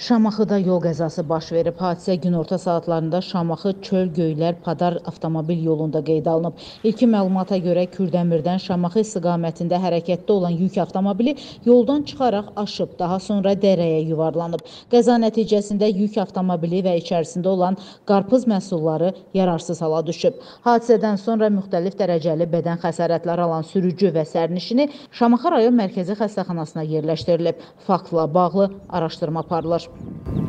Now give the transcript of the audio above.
Şamaxıda yol qəzası baş verib. Hadisə günorta saatlarında Şamaxı Çöl-Göylər-Padar avtomobil yolunda qeydə alınıb. İlkin məlumata görə Kürdəmirdən Şamaxı istiqamətində hərəkətdə olan yük avtomobili yoldan çıxaraq aşıb, daha sonra dərəyə yuvarlanıb. Qəza nəticəsində yük avtomobili və içərisində olan qarpız məhsulları yararsız hala düşüb. Hadisədən sonra müxtəlif dərəcəli bədən xəsarətləri alan sürücü və sərnişini Şamaxı rayon mərkəzi xəstəxanasına yerləşdirilib. Faktla bağlı araşdırma aparılır.